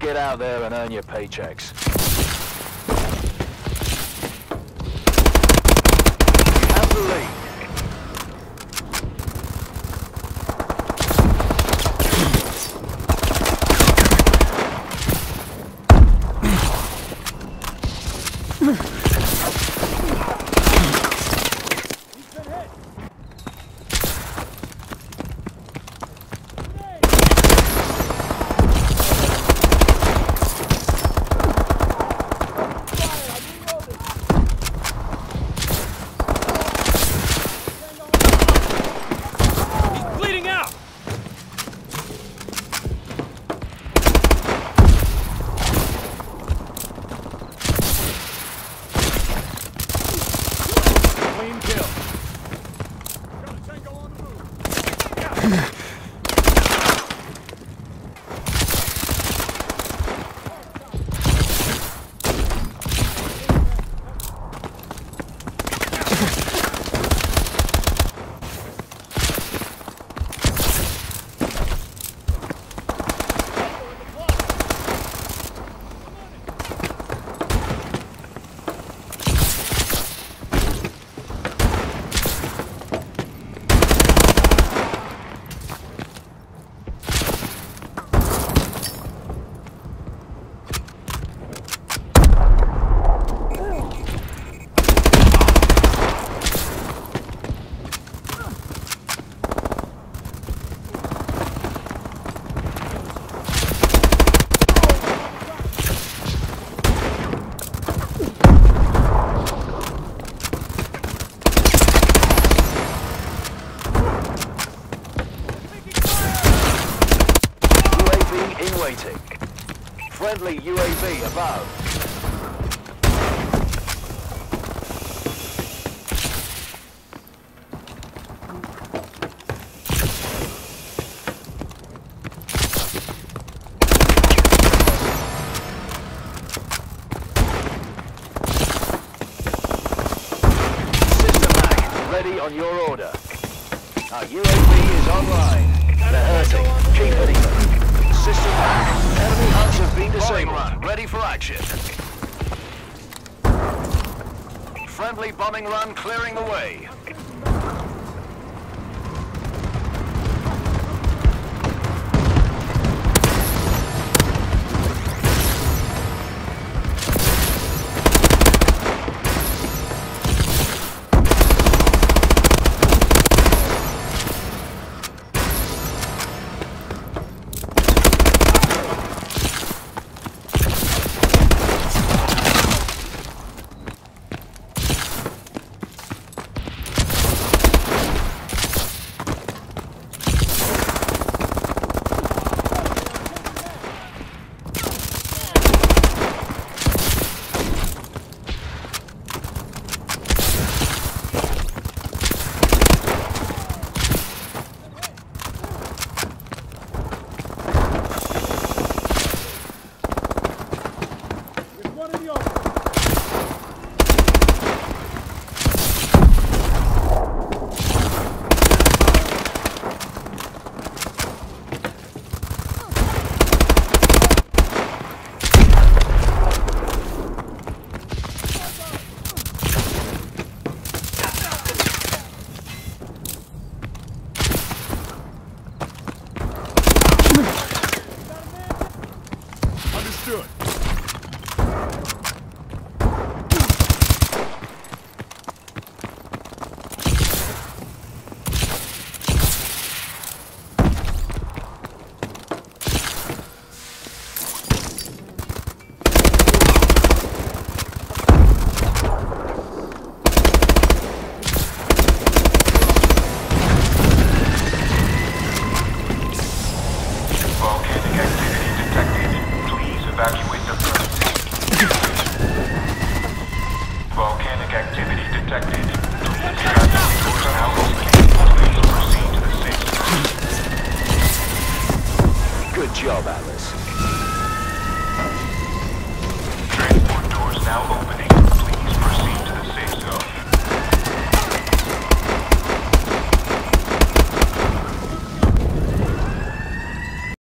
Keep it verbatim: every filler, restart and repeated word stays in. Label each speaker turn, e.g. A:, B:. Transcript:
A: get out there and earn your paychecks. You have the lead. Friendly U A V above. System mag, ready on your order. Our U A V is online. They're hurting. Keep hitting them. System mag. Enemy hunts have been disabled. Ready for action. Friendly bombing run clearing the way.
B: Evacuate the premises. Volcanic activity detected. Please evacuate the premises. Please proceed to the safe zone.
A: Good job, Alice.
B: Transport doors now opening.